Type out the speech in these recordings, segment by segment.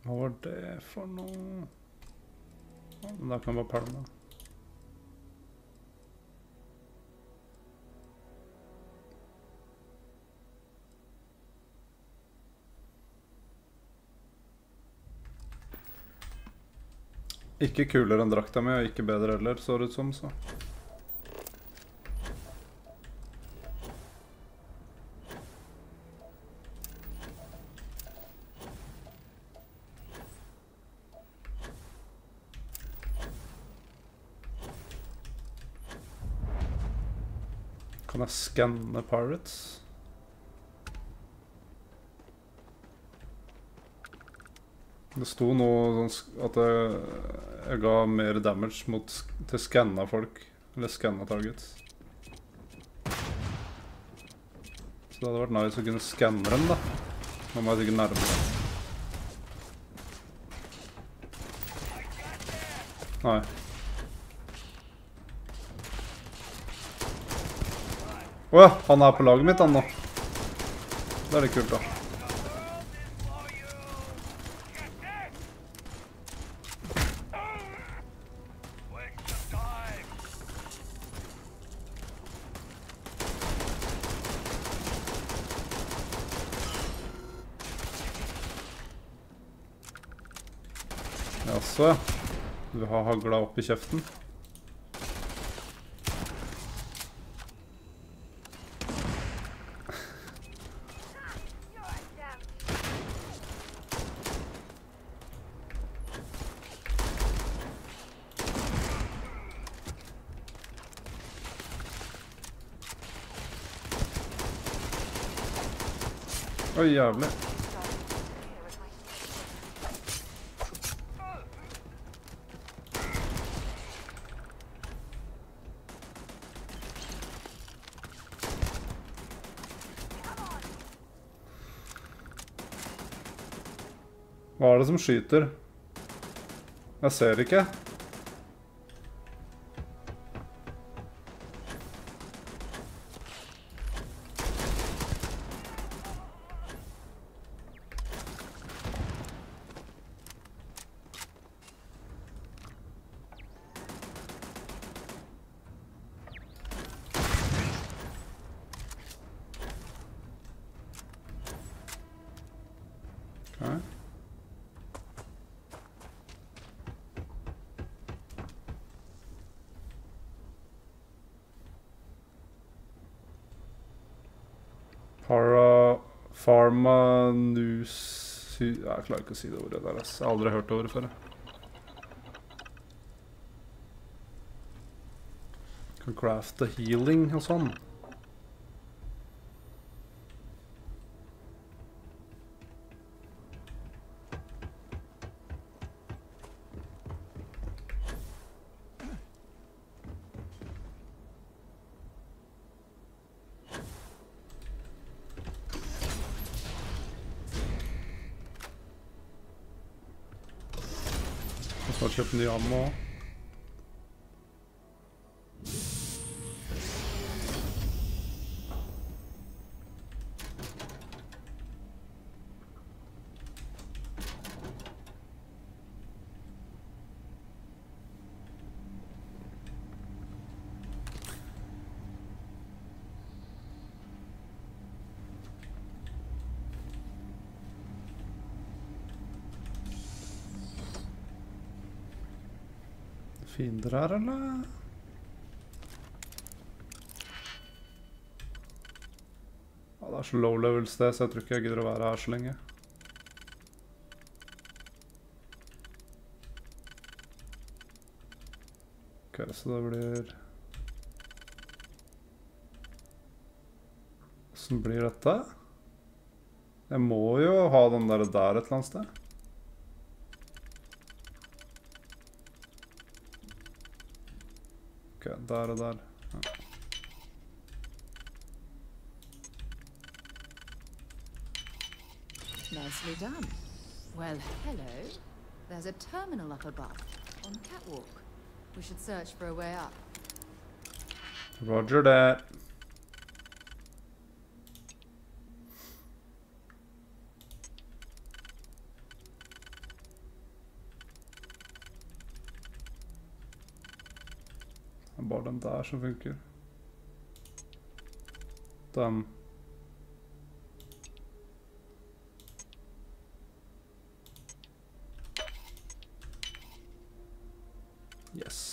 Hva var det for noe? Men da kan jeg bare pælme. Ikke kulere enn drakta mi, og ikke bedre heller, så det ut som, så. Kan jeg skanne pirates? Det sto noe sånn at jeg ga mer damage til skanna folk, eller skanna targets. Så det hadde vært nice å kunne skanne dem da. Nå må jeg sikkert nærme dem. Nei. Åja, han er på laget mitt han nå. Det er litt kult da. Jaså, du har hagla opp i kjeften. Oi, jævlig. Hva er det som skyter? Jeg ser ikke. Okay. Pharma News... Jeg klarer ikke å si det ordet der, ass. Jeg har aldri hørt det ordet før. Kan crafte healing og sånn. Jeg skal kjøpe ny ammo. Fiender her, eller? Ja, det er så low level sted, så jeg tror ikke jeg gidder å være her så lenge. Ok, så det blir... Hvordan blir dette? Jeg må jo ha den der et eller annet sted. Ok, der og der. Ja. Nicely done. Well, hello. There's a terminal up above, on the catwalk. We should search for a way up. Roger that. bare den der som funker. Den. Yes.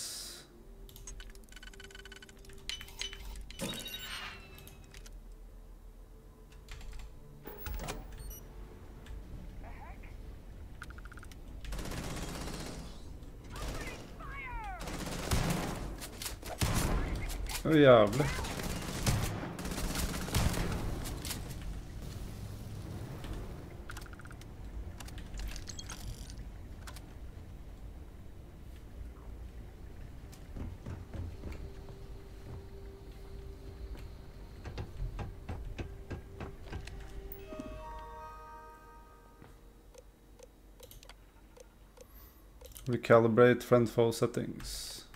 Det er jævlig. Recalibrate friend-foe settings.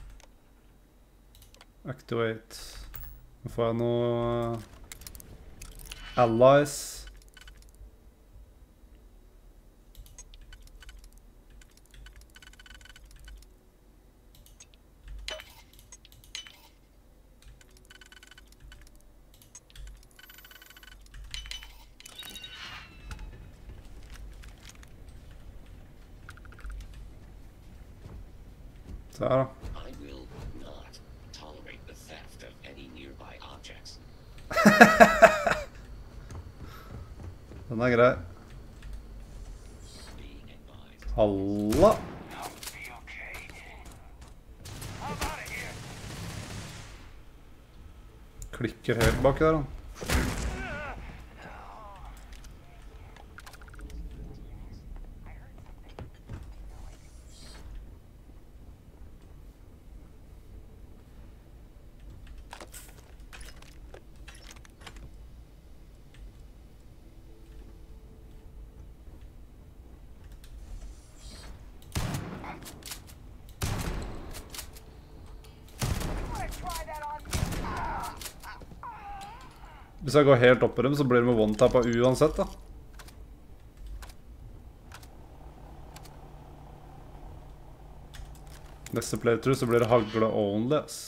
Activate. Nå får jeg noe allies. Så her da. Den er grei. Halla! Klikker helt baki der, han. Hvis jeg går helt opp på dem, så blir det med one-tappa uansett, da. Neste playthrough så blir det hagle only, ass.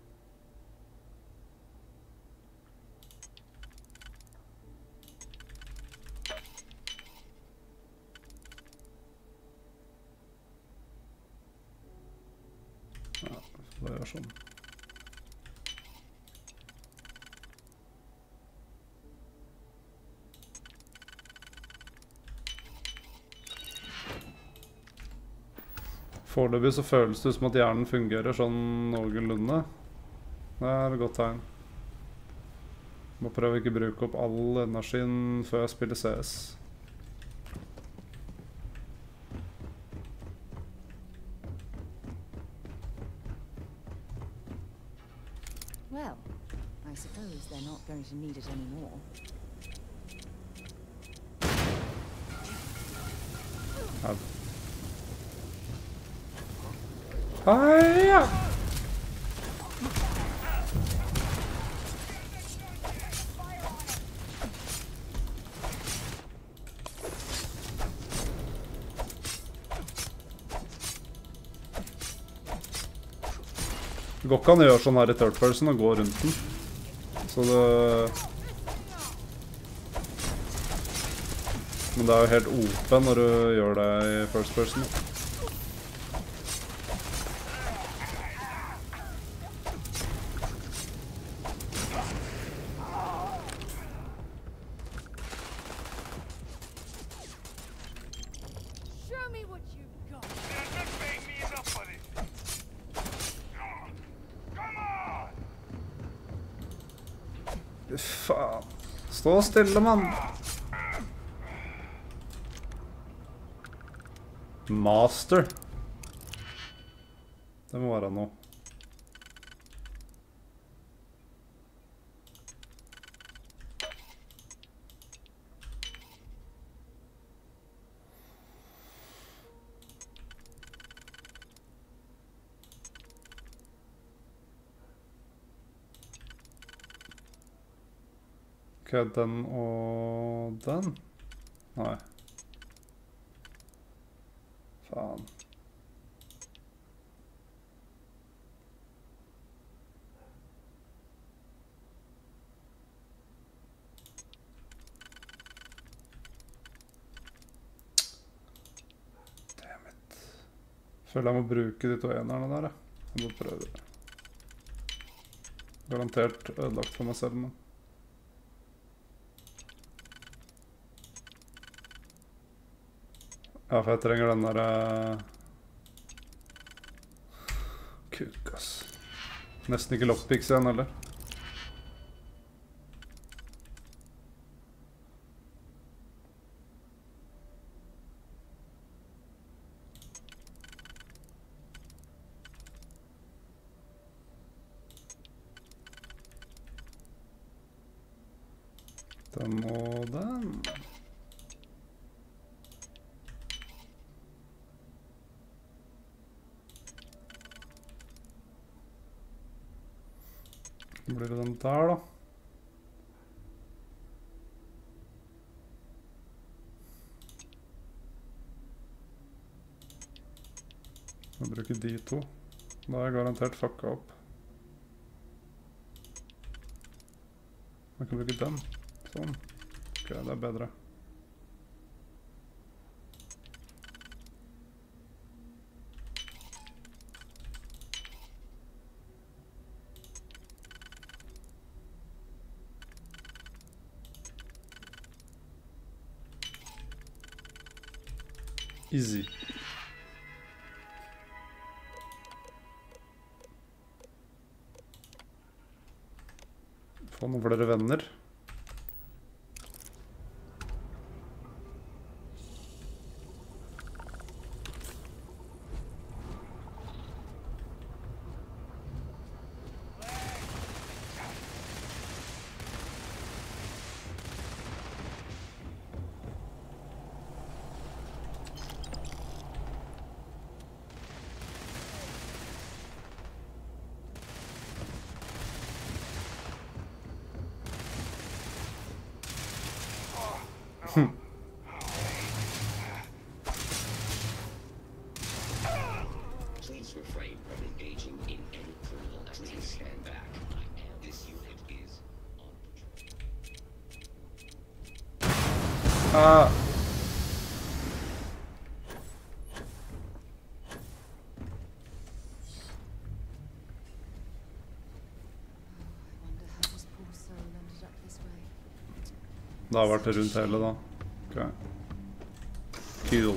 Ja, så bare gjør sånn. Foreløpig så føles det som at hjernen fungerer sånn noenlunde. Det er et godt tegn. Må prøve ikke å bruke opp all energien før jeg spiller CS. Well, I suppose they're not going to need it anymore. Heia! Det går ikke an å gjøre sånn her i third person og gå rundt den. Så det... Men det er jo helt åpen når du gjør det i first person. Faen. Stå stille, mann. Master. Det må være noe. Ok, den og den? Nei. Faen. Føler jeg må bruke de 2 enerne der, ja. Jeg må prøve. Garantert ødelagt for meg selv, men... Ja, for jeg trenger den der... Kuk, ass. Nesten ikke lockpicks igjen, eller? Den og den. Så blir det den der, da. Jeg bruker de 2. Da er jeg garantert fucka opp. Jeg kan bruke den. Sånn. Ok, det er bedre. Easy. Få noen flere venner. Please refrain from engaging in any criminal activity. Stand back. This unit is on patrol. Ah. Det har vært rundt hele da. Ok. Kill.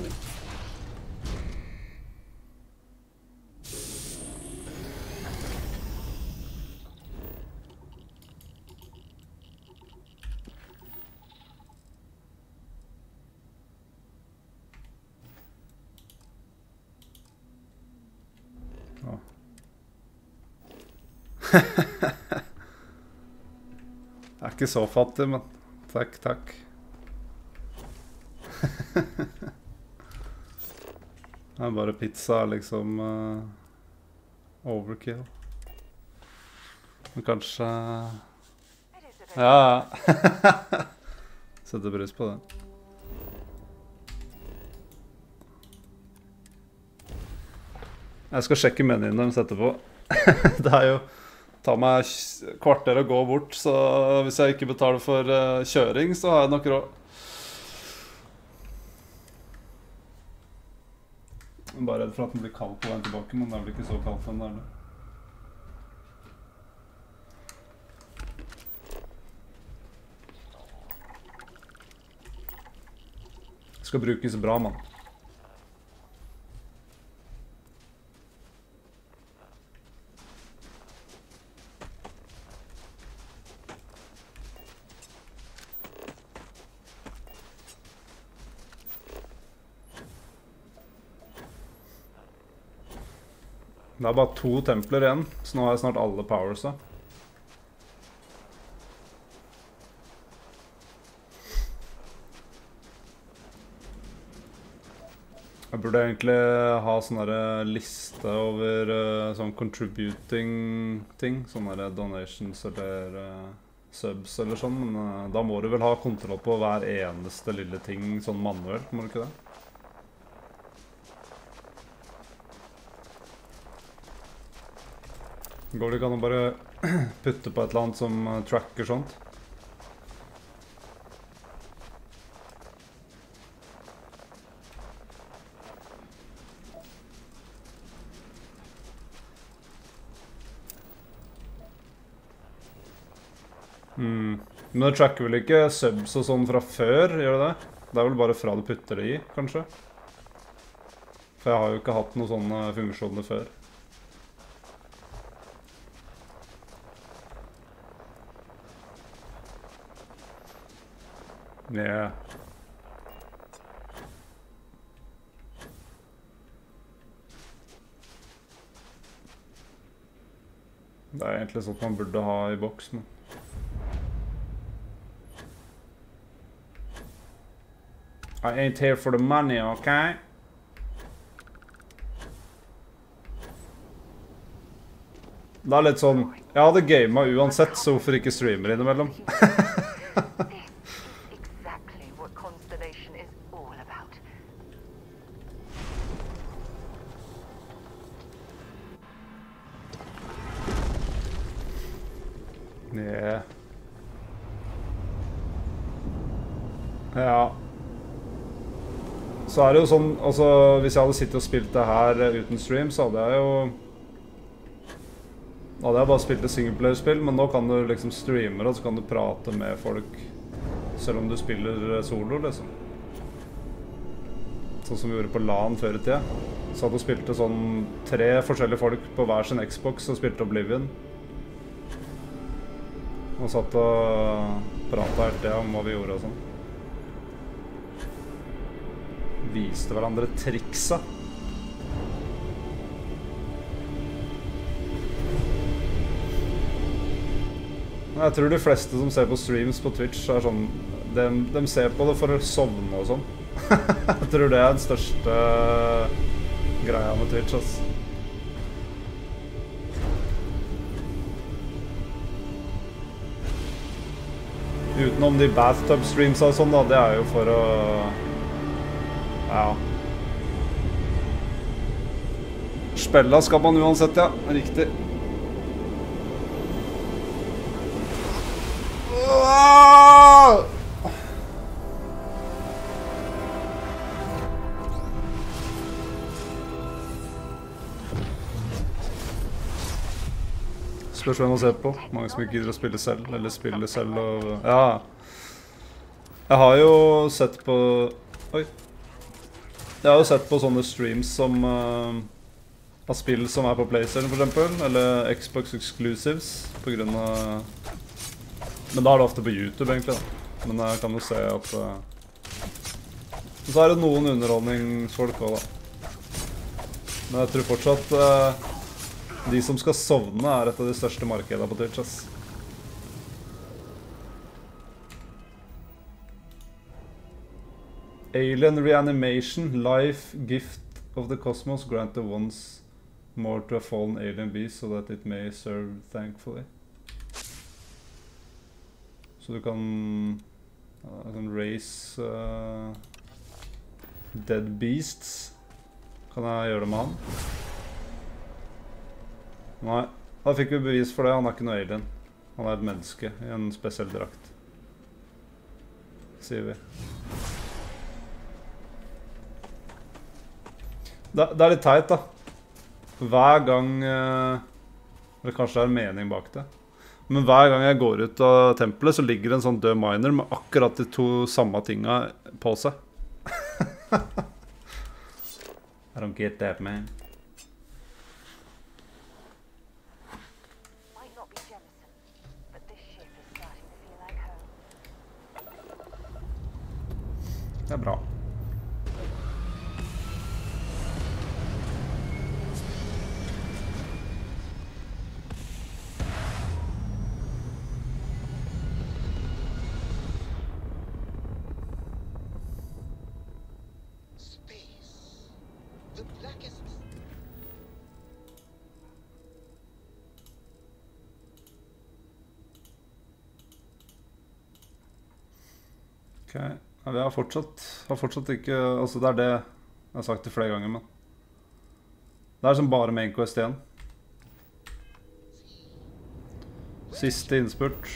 Ja. Jeg er ikke så fattig, men takk, takk. Det er bare pizza, liksom overkill. Men kanskje... Ja, setter pris på det. Jeg skal sjekke menyen deres etterpå. Det er jo... Ta meg kvarter å gå bort, så hvis jeg ikke betaler for kjøring, så har jeg nok råd. Jeg er bare redd for at den blir kald på veien tilbake, men det blir ikke så kald for den der. Det skal brukes bra, mann. Det er bare 2 templer igjen, så nå har jeg snart alle powersa. Jeg burde egentlig ha sånn liste over sånn contributing ting, sånne donations eller subs eller sånn, men da må du vel ha kontroll på hver eneste lille ting sånn manuelt, må du ikke det? Går det ikke an å bare putte på et eller annet som tracker sånt? Men det tracker vel ikke subs og sånn fra før, gjør det det? Det er vel bare fra du putter det i, kanskje? For jeg har jo ikke hatt noen sånne funksjoner før. Yeah. Det er egentlig sånt man burde ha i boks, men... I ain't here for the money, okay? Det er litt sånn... Jeg hadde gamet uansett, så hvorfor ikke streamer innimellom? Yeah. Ja. Så er det jo sånn, altså hvis jeg hadde sittet og spilt det her uten stream, så hadde jeg jo... Da hadde jeg bare spilt et singleplayer-spill, men nå kan du liksom streame, og så kan du prate med folk, selv om du spiller solo, liksom. Sånn som vi gjorde på LAN før i tida. Så hadde du spilt sånn 3 forskjellige folk på hver sin Xbox og spilte Oblivion. Og satt og pratet helt det om hva vi gjorde og sånn. Viste hverandre triksa. Jeg tror de fleste som ser på streams på Twitch er sånn, de ser på det for å sovne og sånn. Jeg tror det er den største greia med Twitch, ass. Utenom de bathtub-streamsa og sånn da, det er jo for å... Ja. Spilla skal man uansett, ja. Riktig. Spørs hvem å se på. Mange som ikke gidder å spille selv, eller spille selv og... Ja. Jeg har jo sett på... Oi. Jeg har jo sett på sånne streams som... av spill som er på PlayStation for eksempel, eller Xbox Exclusives, på grunn av... Men da er det ofte på YouTube egentlig da. Men jeg kan jo se at... Så er det noen underholdningsfolk også da. Men jeg tror fortsatt... de som skal sovne er et av de største markedene på Twitch, ass. Alien Reanimation, Life, Gift of the Cosmos, grant the once more to a fallen alien beast so that it may serve thankfully. Så du kan raise dead beasts. Kan jeg gjøre det med han? Nei, da fikk vi bevis for det. Han er ikke noe alien. Han er et menneske i en spesiell drakt. Sier vi. Det er litt teit da. Hver gang... Eller kanskje det er en mening bak det. Men hver gang jeg går ut av tempelet, så ligger det en sånn død miner med akkurat de 2 samme tinga på seg. I don't get that, man. Det er bra. Okay. Ja, vi har fortsatt ikke, altså det er det jeg har sagt det flere ganger, men det er som bare main quest igjen. Siste innspurt.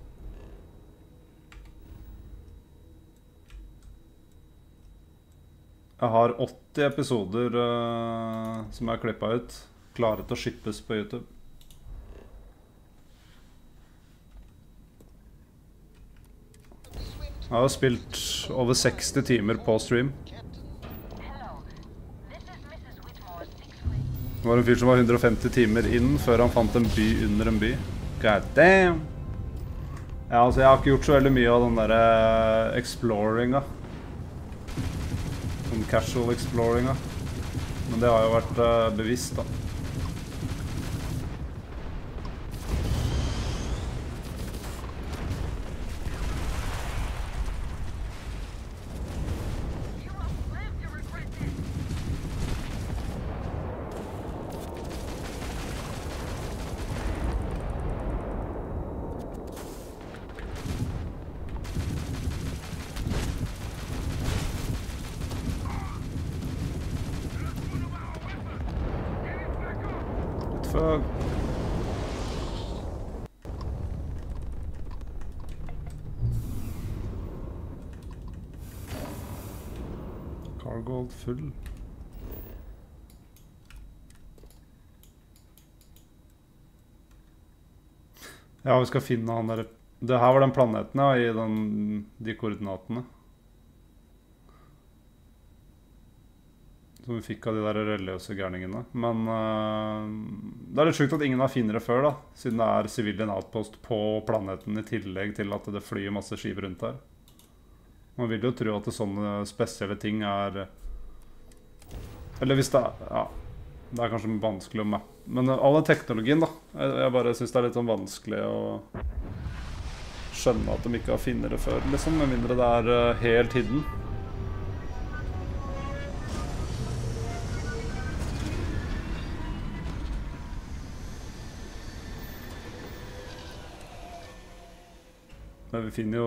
Jeg har 80 episoder som jeg har klippet ut, klare til å shippes på YouTube. Jeg har jo spilt over 60 timer på stream. Det var en fyr som var 150 timer inn før han fant en by under en by. God damn! Ja, altså jeg har ikke gjort så veldig mye av den der exploringa. Sånn casual exploringa. Men det har jo vært bevisst da. Fuck. Cargo full. Ja, vi skal finne han der. Det her var den planeten, ja, i de koordinatene. Som vi fikk av de der religiøse gærningene. Men det er litt sjukt at ingen har finere før da, siden det er civilian outpost på planeten i tillegg til at det flyr masse skip rundt her. Man vil jo tro at det sånne spesielle ting er... Eller hvis det er... Ja, det er kanskje vanskelig å mappe. Men all den teknologien da, jeg bare synes det er litt sånn vanskelig å skjønne at de ikke har finere før, liksom, med mindre det er helt hidden. Men vi finner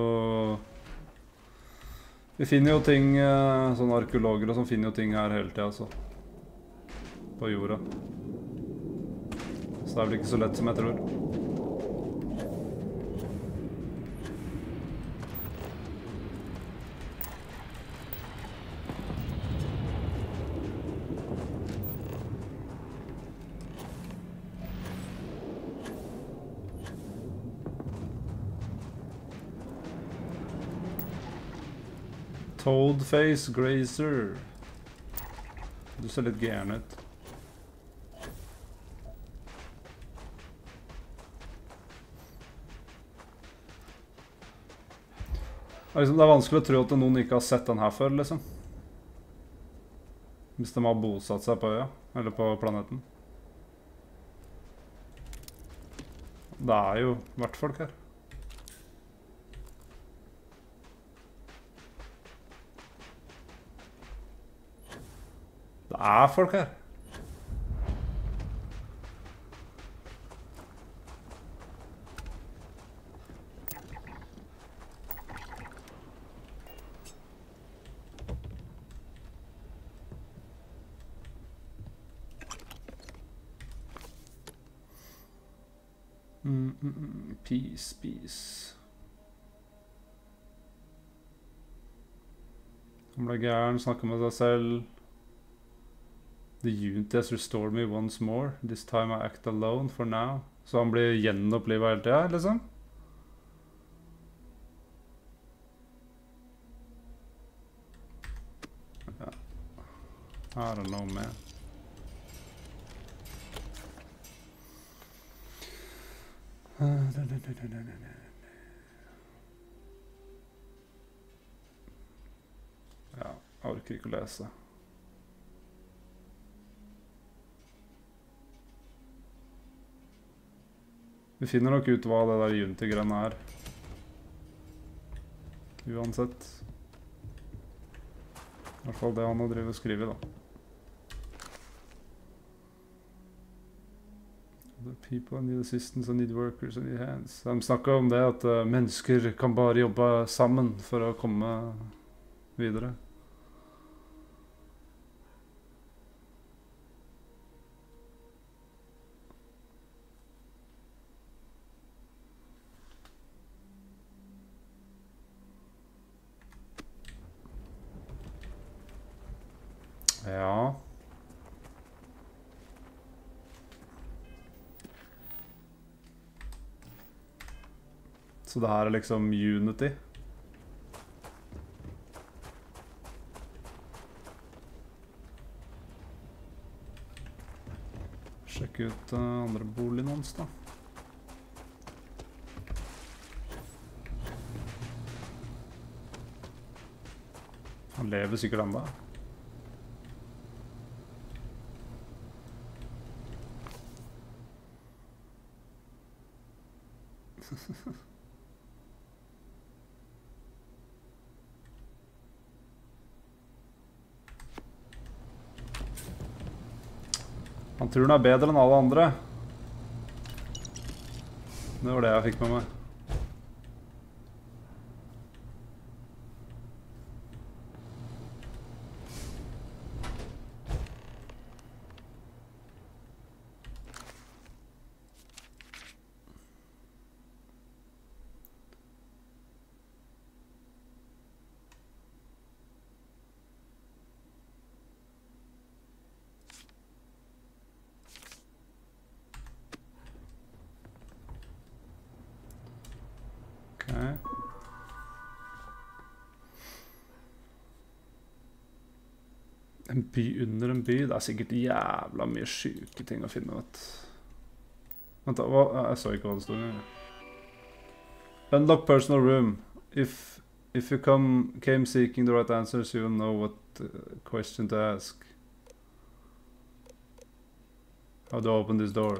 jo ting, sånne arkeologer og sånn finner jo ting her hele tiden, altså. På jorda. Så det er vel ikke så lett som jeg tror. Toadface Grazer. Du ser litt gæren ut. Det er vanskelig å tro at noen ikke har sett den her før, liksom. Hvis de har bosatt seg på øya, eller på planeten. Det er jo vært folk her. Det er folk her. Peace, peace. Han ble gæren, snakker med seg selv. The unity has restored me once more. This time I act alone for now. Så han blir gjenopplivet hele tiden, liksom? Ja. I don't know, man. Ja, jeg orker ikke å lese. Vi finner nok ut hva det der Unity-greiene er. Uansett. I hvert fall det han har drivet og skrivet, da. The people need assistance and need workers and need hands. De snakker om det at mennesker kan bare jobbe sammen for å komme videre. Ja. Så det her er liksom Unity. Sjekke ut andre boligen hans da. Han lever sikkert enda. Han tror han er bedre enn alle andre. Det var det jeg fikk med meg. En by under en by, det er sikkert jævla mye syke ting å finne, vet. Vent da, jeg så ikke hva det stod engang. Unlock personal room. If you came seeking the right answers, you will know what question to ask. How to open this door.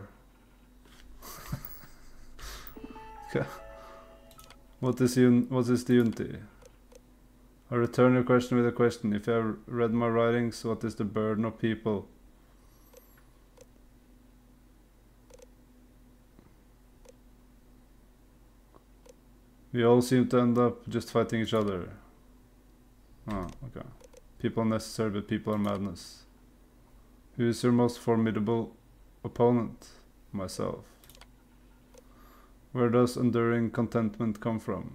Okay. What is the unity? I return your question with a question. If you have read my writings, what is the burden of people? We all seem to end up just fighting each other. Oh, okay. People are necessary, but people are madness. Who is your most formidable opponent? Myself. Where does enduring contentment come from?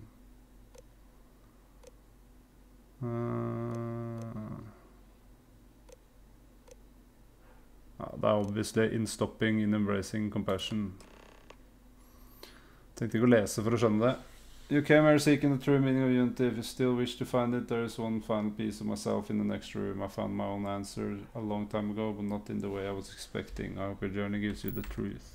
Det er obviously in stopping, in embracing compassion. Tenkte ikke å lese for å skjønne det. You came here seeking the true meaning of unity. If you still wish to find it, there is one final piece of myself in the next room. I found my own answer a long time ago, but not in the way I was expecting. I hope your journey gives you the truth.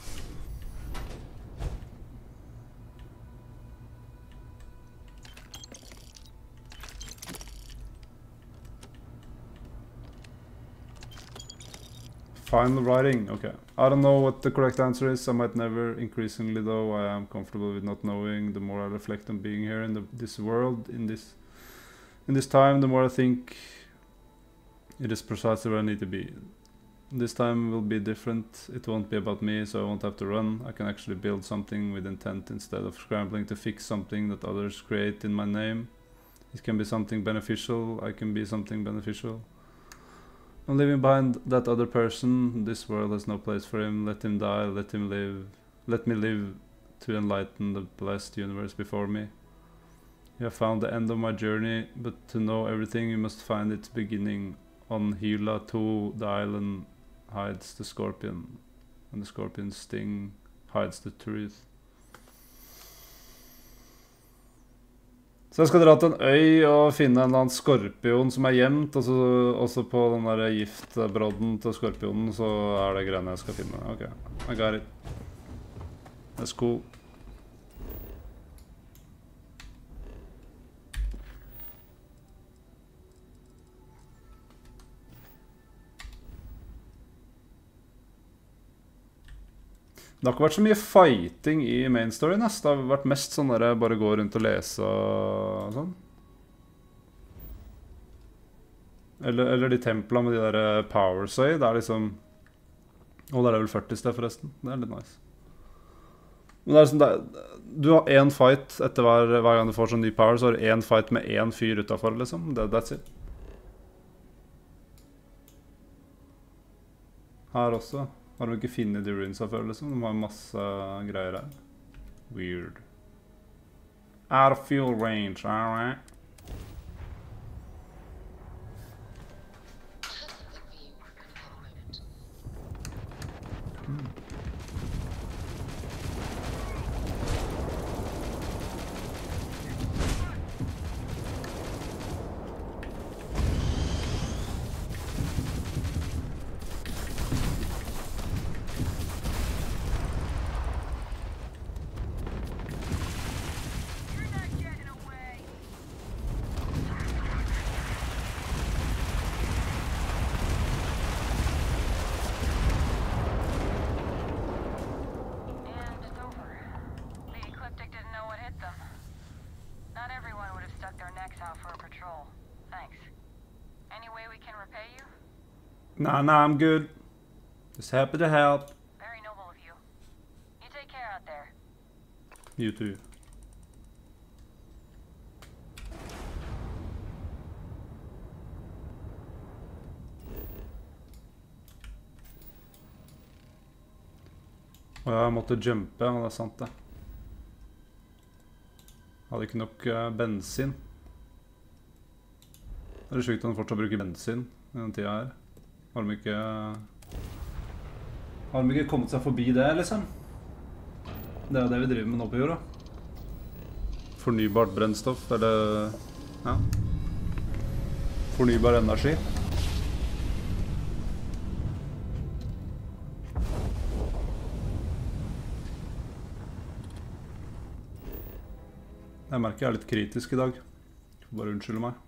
Final writing, okay. I don't know what the correct answer is. I might never. Increasingly though, I am comfortable with not knowing. The more I reflect on being here in this world, in this time, the more I think it is precisely where I need to be. This time will be different. It won't be about me, so I won't have to run. I can actually build something with intent instead of scrambling to fix something that others create in my name. It can be something beneficial. I can be something beneficial. I'm leaving behind that other person. This world has no place for him. Let him die, let him live. Let me live to enlighten the blessed universe before me. You have found the end of my journey, but to know everything you must find its beginning. On Hila 2, the island hides the scorpion, and the scorpion's sting hides the truth. Så jeg skal dra til en øy og finne en eller annen skorpion som er gjemt, og så også på den der giftbrodden til skorpionen så er det greiene jeg skal finne. Ok, I got it. That's cool. Det har ikke vært så mye fighting i main storyen, ass. Det har vært mest sånn der bare gå rundt og lese og sånn. Eller de templene med de der powers i, det er liksom... Å, det er vel 40 sted forresten. Det er litt nice. Men det er liksom, du har en fight etter hver gang du får sånn ny power, så har du en fight med en fyr utenfor, liksom. That's it. Her også. Har de ikke finnet de runesa før, liksom? De har masse greier her. Weird. Out of fuel range, alright. Nah, I'm good. Just happy to help. Very noble of you. You take care out there. You too. Og jeg måtte jumpe, og det er sant det. Hadde ikke nok bensin. Det er sykt at han fortsatt bruker bensin i denne tida her. Har de ikke kommet seg forbi det, liksom? Det er jo det vi driver med nå på jorda. Fornybart brennstoff, eller... ja. Fornybar energi. Jeg merker jeg er litt kritisk i dag. Får bare unnskylde meg.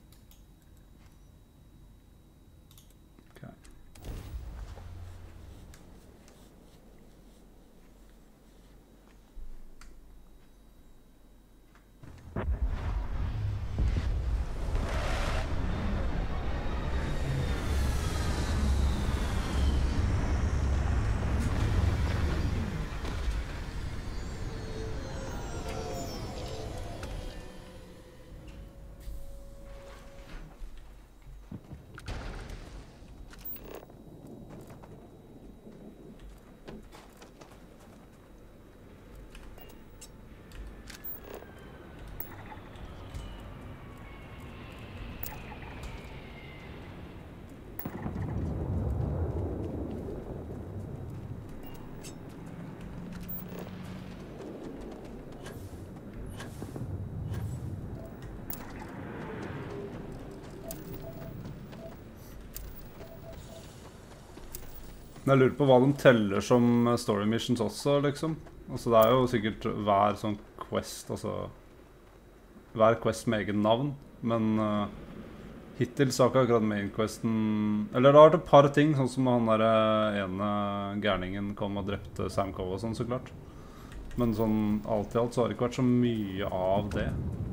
Jeg lurer på hva de teller som story missions også, liksom. Altså, det er jo sikkert hver sånn quest, altså... Hver quest med egen navn, men hittil så har ikke akkurat main questen... Eller det har vært et par ting, sånn som han der ene gærningen kom og drepte Sam Coe og sånn, så klart. Men sånn, alt i alt så har det ikke vært så mye av det.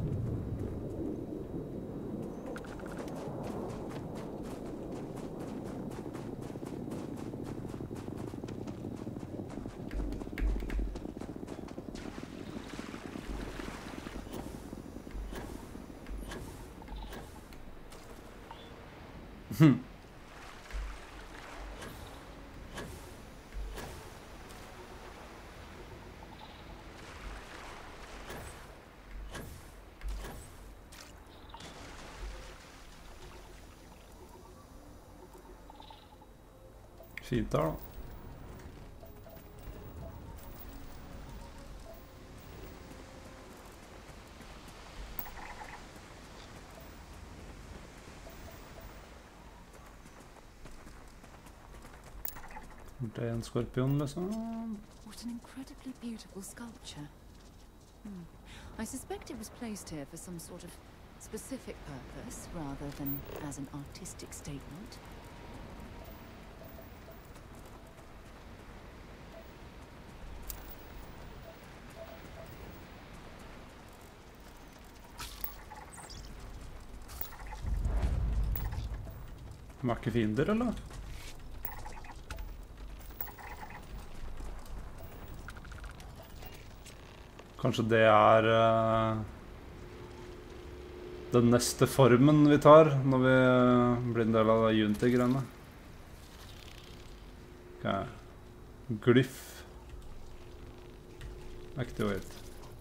Fint der da. Det er en skorpion, liksom. What an incredibly beautiful sculpture. I suspect it was placed here for some sort of specific purpose, rather than as an artistic statement. De er ikke fiender, eller? Kanskje det er den neste formen vi tar når vi blir en del av Unity-greiene. Ok. Glyph. Activate.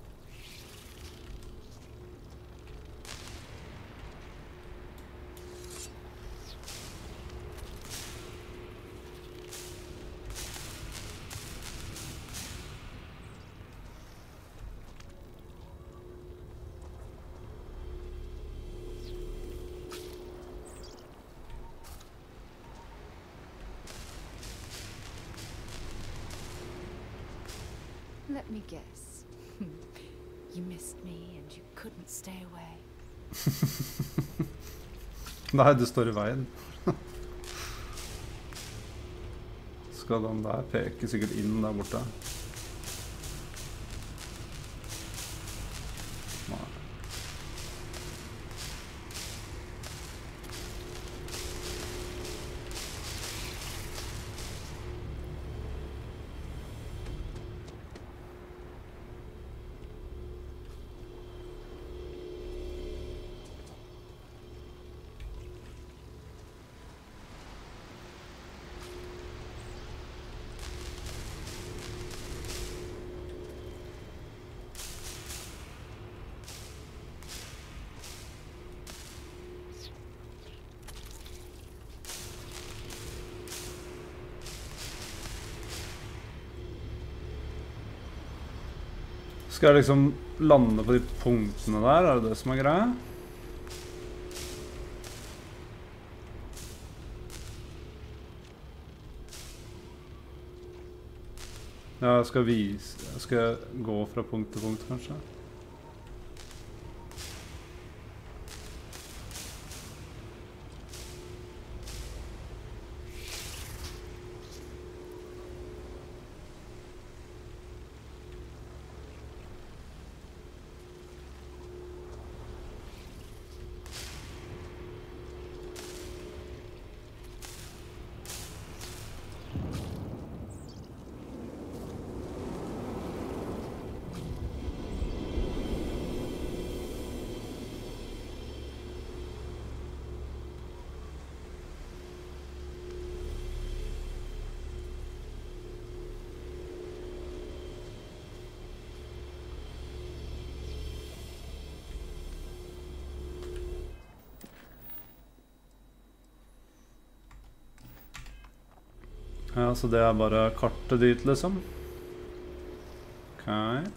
Let me guess. You missed me and you couldn't stay away. Nei, det står i veien. Skal den der peke sikkert inn der borte. Nei. Skal jeg liksom lande på de punktene der? Er det det som er greia? Ja, skal jeg gå fra punkt til punkt, kanskje? Ja, så det er bare kartet dit, liksom. Ok.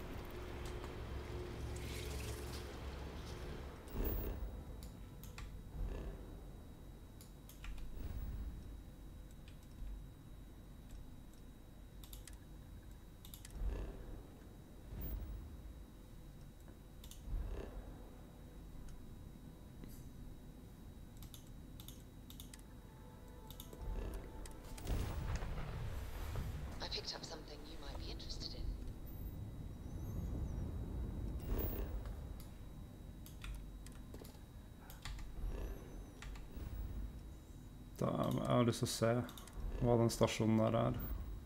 I picked up something you might be interested in. Jeg har lyst til å se hva den stasjonen der er.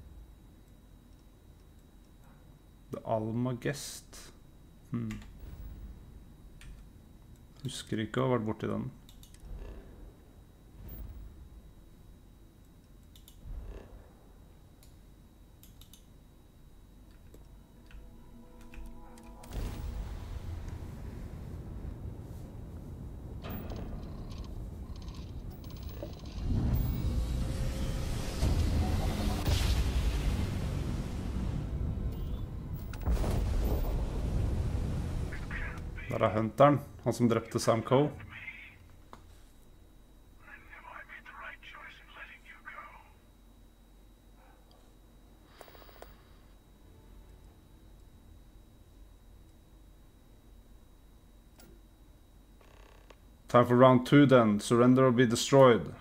The Almagest. Husker ikke å ha vært borti den. Der er Hunteren, han som drepte Sam Coe. Time for round 2 then. Surrender or be destroyed.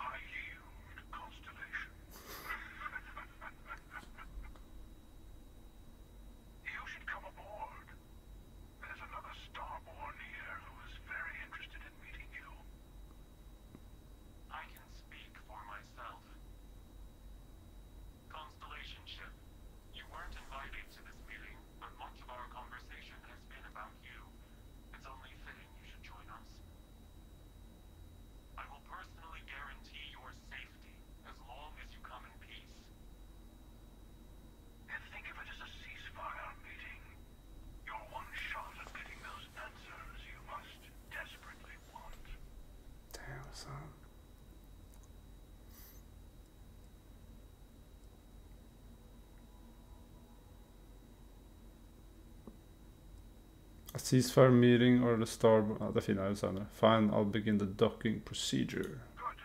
A ceasefire meeting or the star... Ah, det finner jeg ut senere. Fine, I'll begin the docking procedure.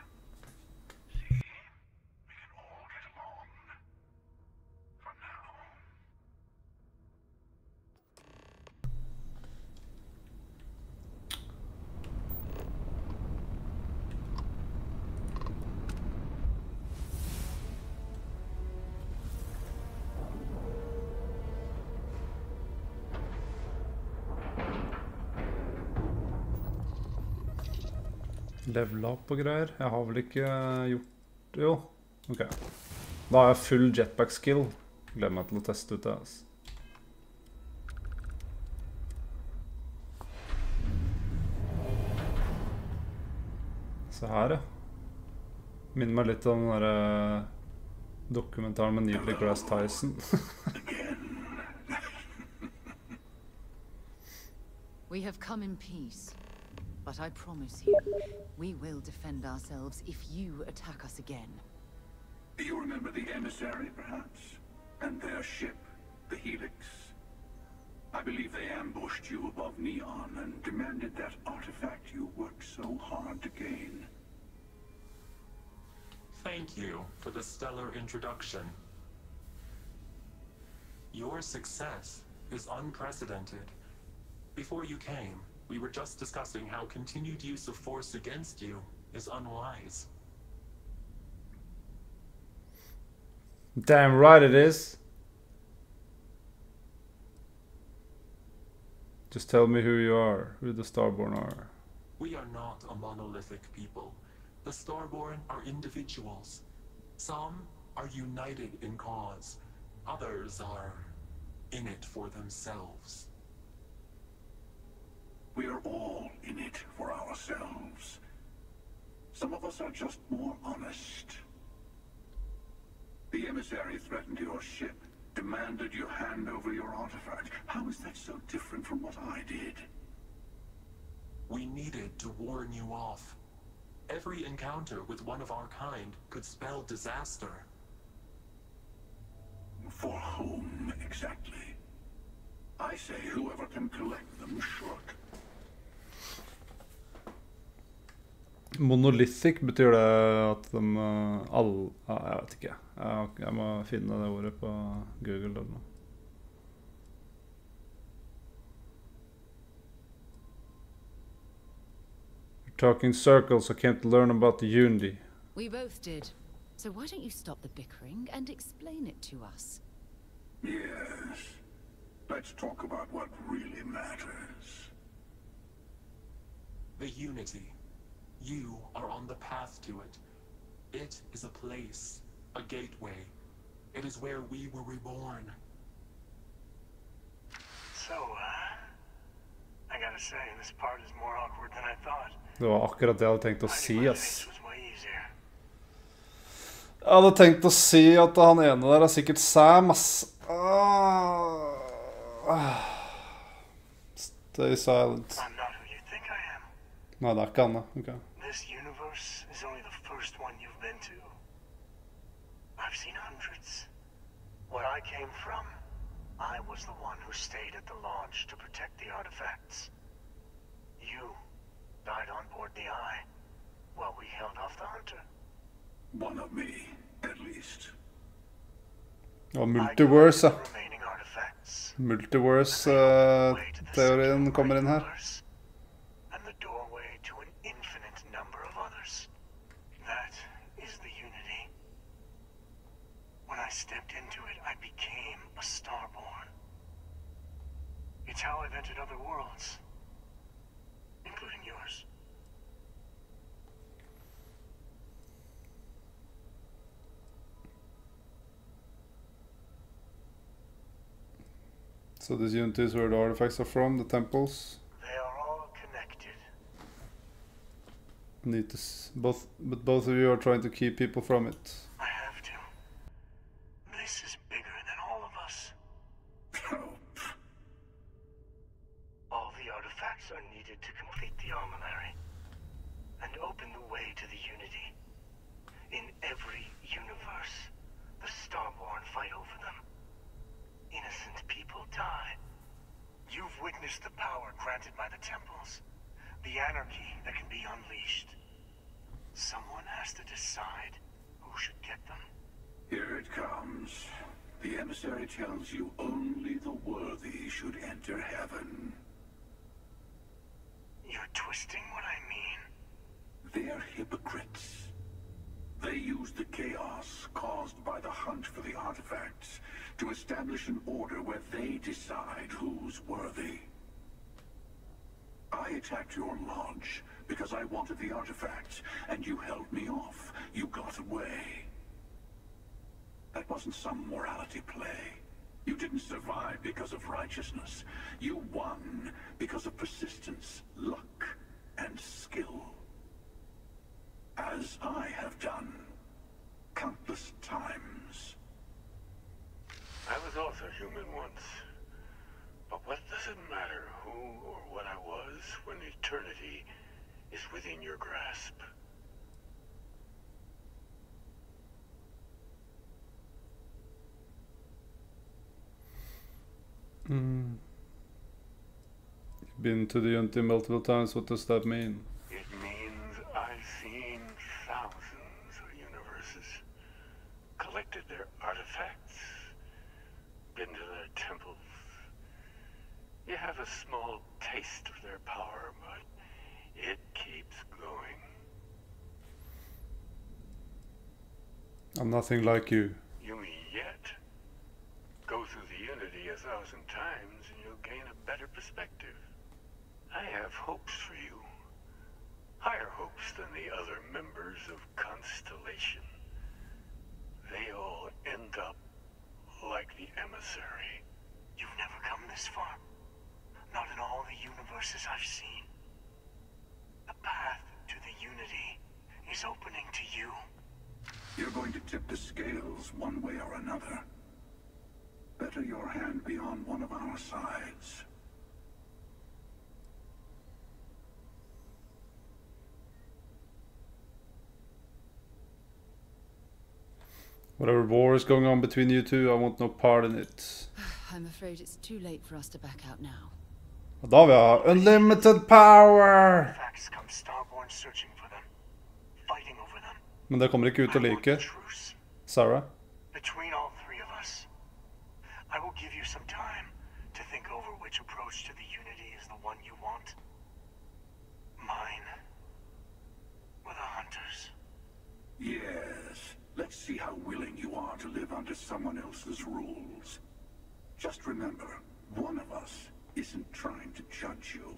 Level up og greier. Jeg har vel ikke gjort... Jo, ok. Da har jeg full jetpack skill. Gleder meg til å teste ut det, altså. Se her, ja. Minner meg litt om den der dokumentaren med Neil deGrasse Tyson. We have come in peace. But I promise you, we will defend ourselves if you attack us again. You remember the emissary, perhaps? And their ship, the Helix? I believe they ambushed you above Neon and demanded that artifact you worked so hard to gain. Thank you for the stellar introduction. Your success is unprecedented. Before you came, we were just discussing how continued use of force against you is unwise. Damn right it is. Just tell me who you are, who the Starborn are. We are not a monolithic people. The Starborn are individuals. Some are united in cause. Others are in it for themselves. We are all in it for ourselves. Some of us are just more honest. The emissary threatened your ship, demanded you hand over your artifact. How is that so different from what I did? We needed to warn you off. Every encounter with one of our kind could spell disaster. For whom exactly? I say whoever can collect them should. Monolithic betyr det at de alle... jeg vet ikke. Jeg må finne det ordet på Google eller noe. You're talking circles. I came to learn about the Unity. We both did. So why don't you stop the bickering and explain it to us? Yes. Let's talk about what really matters. The Unity. You are on the path to it. It is a place, a gateway. It is where we were reborn. So, I gotta say, this part is more awkward than I thought. Det var akkurat det jeg hadde tenkt å si, Finding my ass. face was way easier. Jeg hadde tenkt å si at han ene der er sikkert Sam, ass. Stay silent. I'm not who you think I am. Nei, det er ikke han, da. Ok. This universe is only the first one you've been to. I've seen hundreds. Where I came from, I was the one who stayed at the launch to protect the artifacts. You died on board the Eye, while we held off the Hunter. One of me, at least. Og I multiverse, guarded ja. the remaining artifacts. Multiverse-teorien kommer inn her. And the doorway to an infinite number of others. That is the Unity. When I stepped into it, I became a Starborn. It's how I've entered other worlds, including yours. So this Unity is where the artifacts are from, the temples. They are all connected. Need to but both of you are trying to keep people from it. I have to. This is bigger than all of us. All the artifacts are needed to complete the Armillary and open the way to the Unity. In every universe, the Starborn fight over them. Innocent people die. You've witnessed the power granted by the temples, the anarchy that can be unleashed. Someone has to decide who should get them. Here it comes. The emissary tells you only the worthy should enter heaven. You're twisting what I mean. They're hypocrites. They use the chaos caused by the hunt for the artifacts to establish an order where they decide who's worthy. I attacked your lodge because I wanted the artifacts, and you held me off. You got away. That wasn't some morality play. You didn't survive because of righteousness. You won because of persistence, luck, and skill. As I have done countless times. I was also human once. But what does it matter who or what I was when eternity is within your grasp? been to the Unity multiple times. What does that mean? It means I've seen thousands of universes, collected their artifacts, been to their temples. You have a small taste of their power, but it keeps going. I'm nothing like you. You mean yet? Go through the Unity 1,000 times and you'll gain a better perspective. I have hopes for you. Higher hopes than the other members of Constellation. They all end up like the emissary. You've never come this far. Not in all the universes I've seen. The path to the Unity is opening to you. You're going to tip the scales one way or another. Better your hand be on one of our sides. Whatever war is going on between you two, I want no part in it. I'm afraid it's too late for us to back out now. Og da vil jeg ha unlimited power! Facts come Starborn searching for them, fighting over them. Men det kommer ikke ut å I want like. a truce Sarah? between all three of us. I will give you some time to think over which approach to the Unity is the one you want. Mine or the Hunters. Yes. Let's see how willing you are to live under someone else's rules. Just remember, one of us isn't trying to judge you.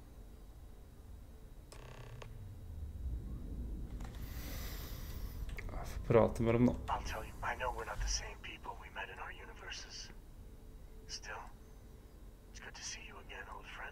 Jeg får prate med dem da. I'll tell you, I know we're not the same people we met in our universes. Still, it's good to see you again, old friend.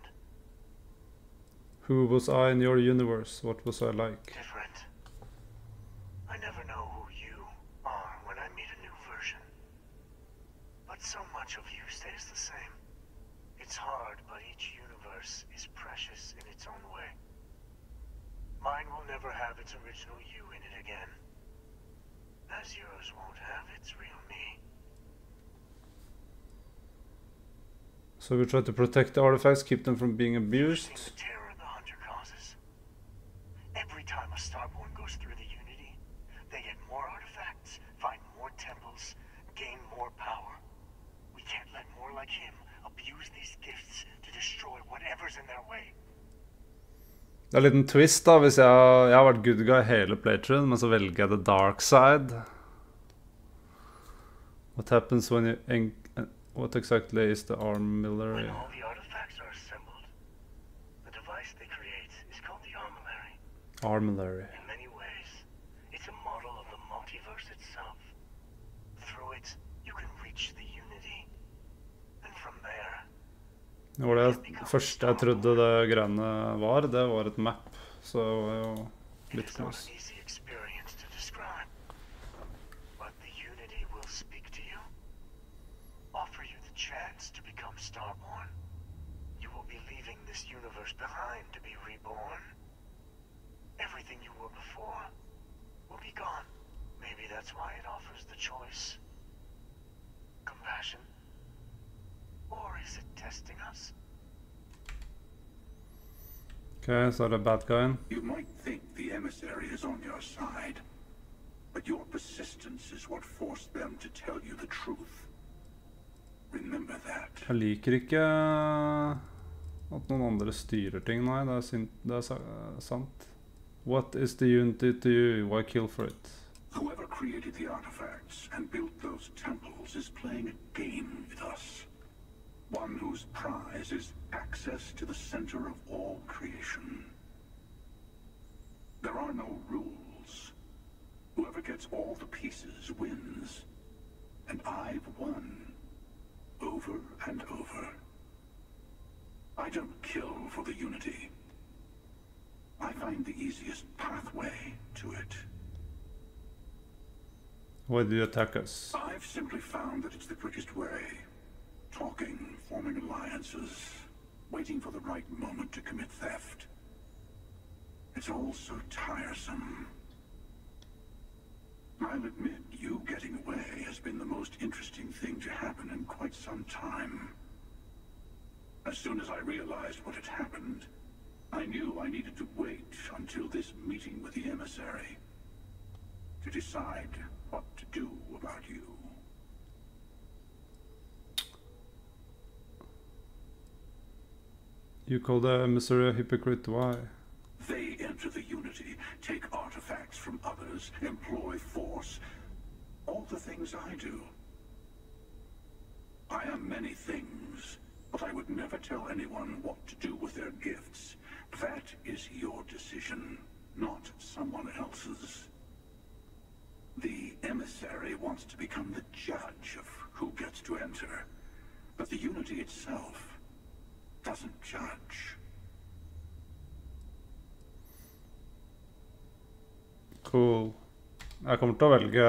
Who was I in your universe? What was I like? Different. I never know who you are when I meet a new version. But so much of you stays the same. It's hard, but each universe is precious in its own way. Mine will never have its original you in it again. As yours won't have its real me. So we try to protect the artifacts, keep them from being You've abused. seen the terror the Hunter causes. Every time a Starborn goes through the Unity, they get more artifacts, find more temples, gain more power. We can't let more like him abuse these gifts to destroy whatever's in their way. Det er en liten twist da, hvis jeg har vært good guy hele playthroughen, men så velger jeg the dark side. What happens when you... What exactly is the armillary? When all the artifacts are assembled, the device they create is called the Armillary. Armillary. In many ways, it's a model of the multiverse itself. Through it, you can reach the Unity. And from there, Det var det første jeg trodde det greiene var. Det var et map, så det var jo litt it's not close. an easy experience to describe. But the Unity will speak to you, offer you the chance to become Starborn. You will be leaving this universe behind to be reborn. Everything you were before will be gone. Maybe that's why it offers the choice. Compassion? Or is it testing us? Ok, så er det bad guyen. You might think the emissary is on your side, but your persistence is what forced them to tell you the truth. Remember that. Jeg liker ikke at noen andre styrer ting, nei, det er sant. What is the Unity to you? Why kill for it? Whoever created the artifacts and built those temples is playing a game with us. One whose prize is access to the center of all creation. There are no rules. Whoever gets all the pieces wins. And I've won. Over and over. I don't kill for the Unity. I find the easiest pathway to it. Why do you attack us? I've simply found that it's the quickest way. Talking, forming alliances, waiting for the right moment to commit theft. It's all so tiresome. I'll admit, you getting away has been the most interesting thing to happen in quite some time. As soon as I realized what had happened, I knew I needed to wait until this meeting with the emissary to decide what to do about you. You call the emissary a hypocrite, why? They enter the Unity, take artifacts from others, employ force. All the things I do. I am many things, but I would never tell anyone what to do with their gifts. That is your decision, not someone else's. The emissary wants to become the judge of who gets to enter, but the Unity itself doesn't judge. Cool. Jeg kommer til å velge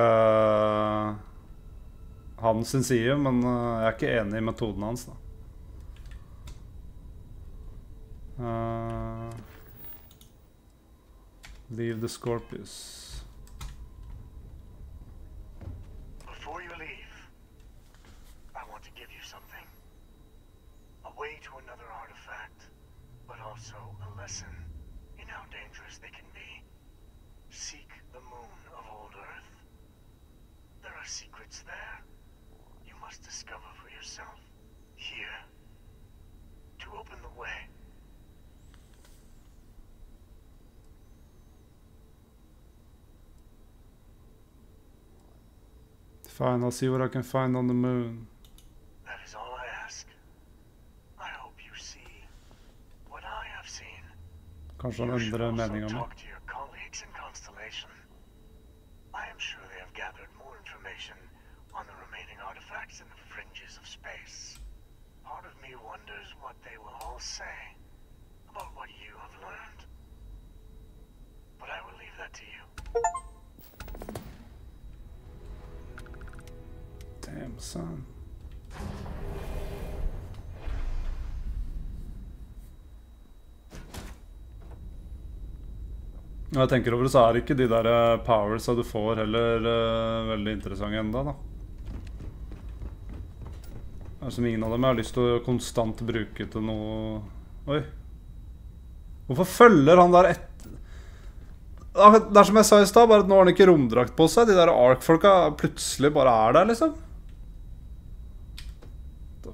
hans sin side, men jeg er ikke enig i metoden hans da. Leave the Scorpius. Before you leave, I want to give you something. A way to another artifact, but also a lesson in how dangerous they can be. Seek the moon of old Earth. There are secrets there you must discover for yourself. Here. To open the way. Fine, I'll see what I can find on the moon. That is all I ask. I hope you see what I have seen. Kanskje han You should endrer also meningen min. talk to your colleagues in Constellation. I am sure they have gathered more information on the remaining artifacts in the fringes of space. Part of me wonders what they will all say about what you have learned. But I will leave that to you. Damn, son. Når jeg tenker over det, så er ikke de der powersa du får heller veldig interessante enda da. Det er som ingen av dem jeg har lyst til å konstant bruke til noe... Oi. Hvorfor følger han der det er som jeg sa i sted, bare at nå har han ikke romdrakt på seg. De der ARK-folka plutselig bare er der, liksom. What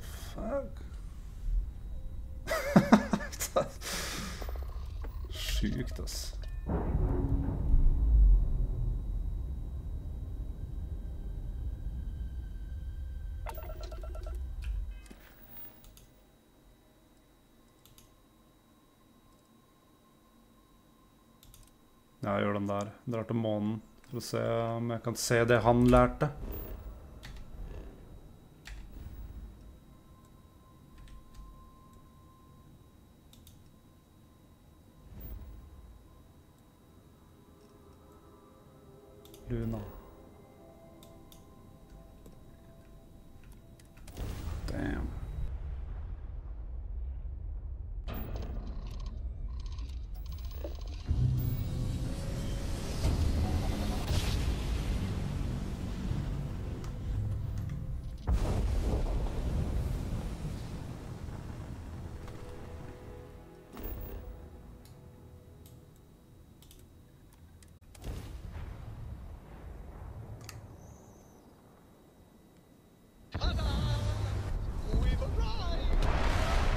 the fuck? Sjukt, ass. Ja, jeg gjør den der. Drar til månen for å se om jeg kan se det han lærte. Luna. Damn.